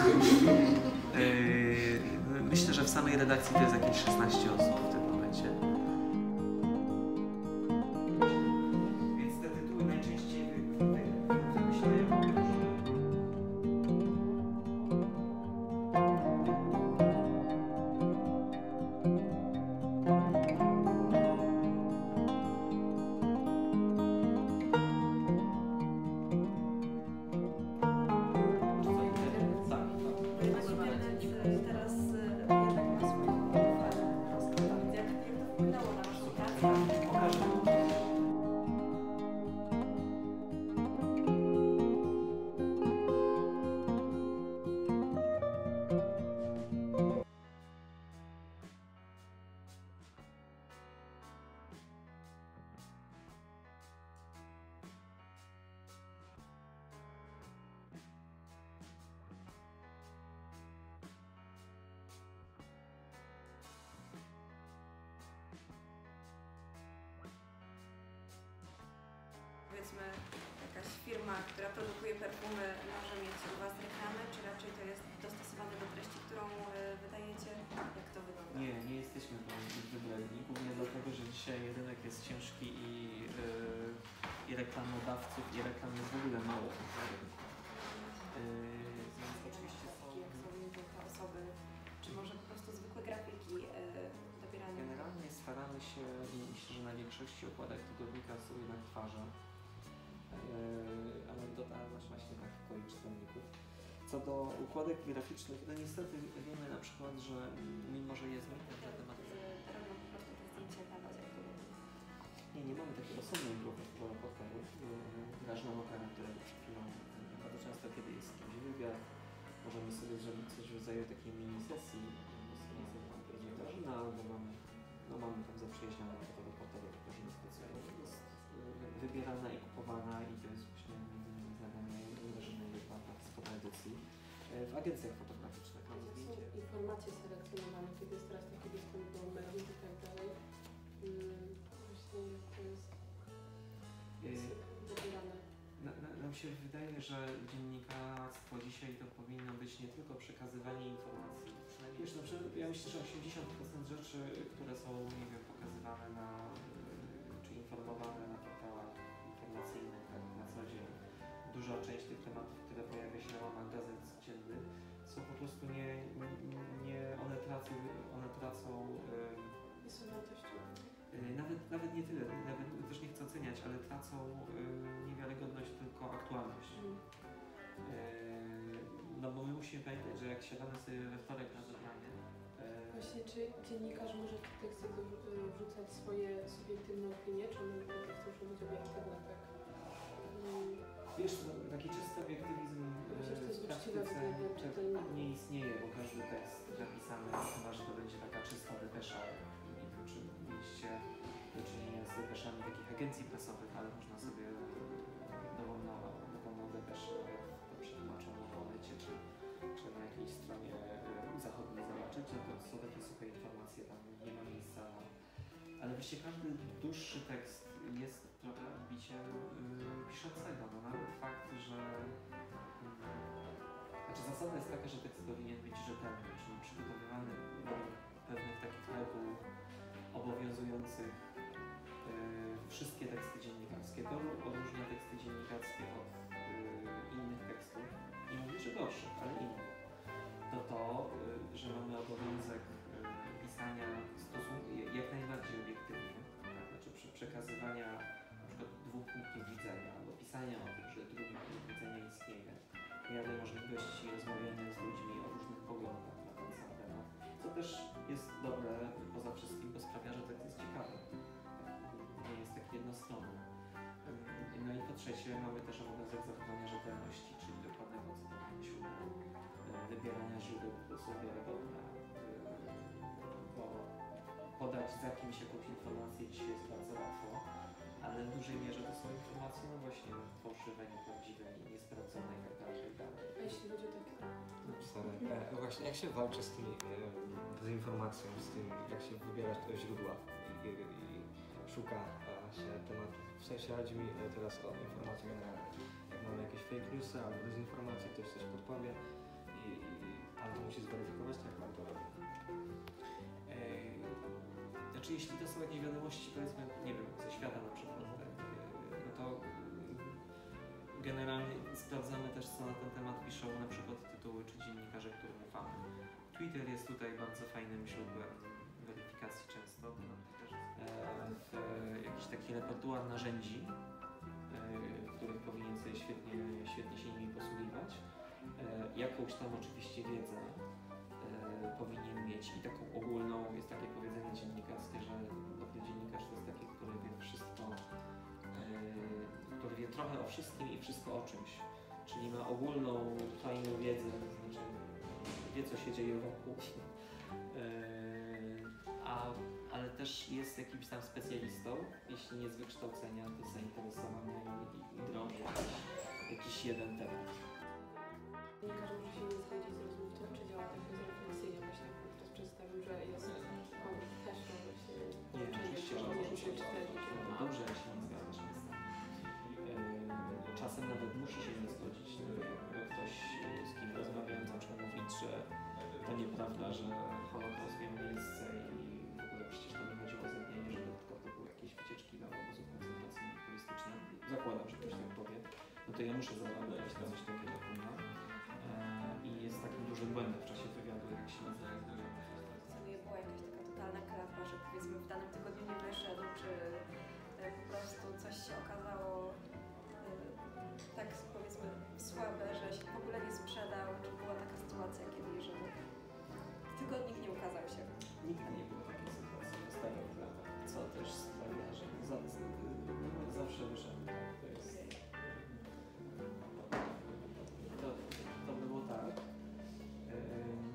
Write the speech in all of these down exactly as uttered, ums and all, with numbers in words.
Yy, myślę, że w samej redakcji to jest jakieś szesnaście osób w tym momencie. Więc te tytuły najczęściej wymyślają. Powiedzmy, jakaś firma, która produkuje perfumy, może mieć u Was reklamę, czy raczej to jest dostosowane do treści, którą wydajecie? Jak to wygląda? Nie, nie jesteśmy wybrani, głównie dlatego, że dzisiaj rynek jest ciężki i, yy, i reklamodawców, i reklam jest w ogóle mało na rynku. Yy, więc oczywiście są... Jak są te osoby, czy może po prostu zwykłe grafiki yy, dobierane? Generalnie staramy się, myślę, że na większości okładek tygodnika są jednak twarze. Yy, anegdota właśnie takich kolei czytelników. Co do układek graficznych, no niestety wiemy na przykład, że mimo, że jest na temat... Robią po prostu te zdjęcia dla Was, jak to Nie, nie mamy takiej osobnej grupy fotograferów. Grażna Okara, która przed chwilą, bardzo często kiedy jest jakiś wywiad, możemy sobie zrobić coś w rodzaju takiej mini sesji, no, albo mamy, no mamy tam zaprzyjaźnione fotoreporterów, którzy specjalnie jest wybierana i kupowana i to jest właśnie między innymi zadanie Grażyny z fotoedycji w agencjach fotograficznych. Są informacje selekcjonowane, kiedy jest teraz taki dostęp do mediów i tak dalej. Hmm, właśnie jak to jest wybierane. Na, na, nam się wydaje, że dziennikarstwo dzisiaj to powinno być nie tylko przekazywanie informacji. Przynajmniej, wiesz, no, ja myślę, że osiemdziesiąt procent rzeczy, które są, nie wiem, pokazywane na, czy informowane na portalach informacyjnych tak, na co dzień, duża część tych tematów, które pojawia się na łamach gazet codziennych, są po prostu nie, nie one tracą, one tracą Nie są wartością. Nawet, nawet nie tyle, nawet też nie chcę oceniać, ale tracą y, niewiarygodność, tylko aktualność. Mm. Y, no bo my musimy pamiętać, że jak siadamy sobie we wtorek na zebranie... Y... Właśnie, czy dziennikarz może w teksty wrzucać swoje subiektywne opinie, czy one teksty muszą być obiektywne, tak? Mm. Wiesz, no, taki czysty obiektywizm Myślę, że to jest w praktyce nie istnieje, bo każdy tekst napisany, chyba że to będzie taka czysta depesza. Nie wiem, czy mieliście do czynienia z depeszami takich agencji prasowych, ale można sobie dowolną, dowolną depeszę to przetłumaczoną w Onecie czy, czy na jakiejś stronie zachodniej zobaczyć, że to są takie suche informacje, tam nie ma miejsca. Ale właściwie każdy dłuższy tekst jest trochę odbiciem yy, piszącego. No nawet fakt, że... Yy, znaczy zasada jest taka, że tekst powinien być rzetelny, czyli przygotowywany według pewnych takich reguł obowiązujących yy, wszystkie teksty dziennikarskie. To odróżnia teksty dziennikarskie od yy, innych tekstów. Nie mówię, że gorszych, ale innych. To to, yy, że mamy obowiązek yy, pisania stosunku jak najbardziej obiektywnie, tak? Znaczy przy przekazywania na przykład dwóch punktów widzenia, albo pisania o tym, że drugi punkt widzenia istnieje. Miałem możliwości rozmawiania z ludźmi o różnych poglądach na ten sam temat, co też jest dobre poza wszystkim, bo sprawia, że tekst jest ciekawy. Nie jest tak jednostronny. No i po trzecie mamy też obowiązek zachowania rzetelności, czyli dokładnego cytowania źródeł, wybierania źródeł, które są wiarygodne, bo podać za kimś jakąś informację dzisiaj jest bardzo łatwo, ale w dużej mierze to są informacje, no właśnie, fałszywe, nieprawdziwe, niesprawdzone i tak dalej, i tak dalej. A jeśli chodzi o takie... No, sorry. E, właśnie, jak się walczy z tymi e, dezinformacją, z tym, jak się wybiera źródła i, i, i szuka a, się tematów? W sensie chodzi mi teraz o informacje generalne. Jak mamy jakieś fake newsy albo dezinformacje, ktoś coś podpowie i pan to musi zweryfikować, tak jak pan to robi? Eee, Znaczy, jeśli to są jakieś wiadomości, powiedzmy, nie wiem, ze świata na przykład, tak, eee, no to mm, generalnie sprawdzamy też, co na ten temat piszą na przykład tytuły czy dziennikarze, którym ufamy. Twitter jest tutaj bardzo fajnym źródłem weryfikacji często. Eee, w, jakiś taki repertuar narzędzi, eee, których powinien sobie świetnie, świetnie się nimi posługiwać. Eee, jakąś tam oczywiście wiedzę e, powinien mieć i taką ogólną, jest takie powiedzenie dziennikarskie, że dobry dziennikarz to jest taki, który wie wszystko, e, który wie trochę o wszystkim i wszystko o czymś, czyli ma ogólną, fajną wiedzę, to znaczy wie, co się dzieje wokół, e, a, ale też jest jakimś tam specjalistą, jeśli nie z wykształcenia, to z zainteresowania i, i, i drąży jakiś, jakiś jeden temat. Dziennikarz może się nie zgodzić z rozmówcą, czy działa tak bezrefleksyjnie, właśnie jak ktoś przedstawił, że jest on też ma właśnie Nie, oczywiście, że połączenie może się między czytelnikiem No a dobrze, jak się nie zgadzasz. Yy, Czasem nawet musi się nie zgodzić. Jakby ktoś, z kim rozmawiam, zaczyna mówić, że to nieprawda, że Holokaust miał miejsce i w ogóle przecież to nie chodziło o zabijanie Żydów, tylko to były jakieś wycieczki do obozów koncentracyjnych turystycznych. Zakładam, że ktoś tak powie. No to ja muszę zareagować na coś takiego. No. Yy, I jest takim dużym błędem w czasie wywiadu, jak się nazywa. To nie była jakaś taka totalna klapa, że powiedzmy w danym tygodniu nie wyszedł, czy e, po prostu coś się okazało e, tak powiedzmy słabe, że się w ogóle nie sprzedał, czy była taka sytuacja kiedyś, że tygodnik nie ukazał się. Nigdy nie było takiej sytuacji w ostatnich latach, co też sprawia, że za- zawsze wyszedł. Tak, to jest. To, to było tak. Em,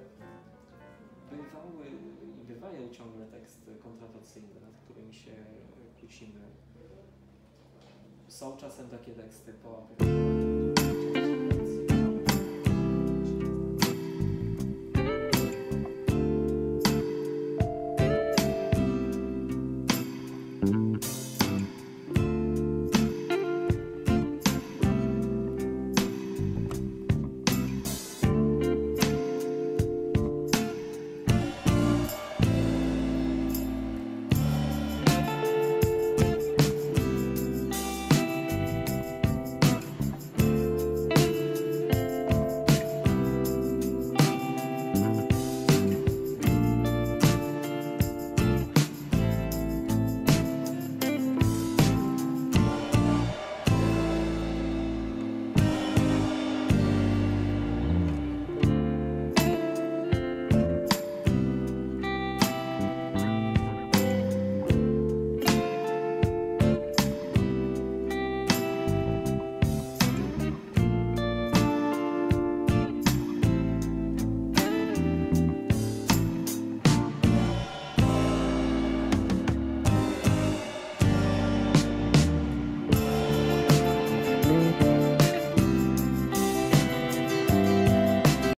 Bywały i bywają ciągle teksty kontratacyjne, nad którymi się kłócimy. Są czasem takie teksty po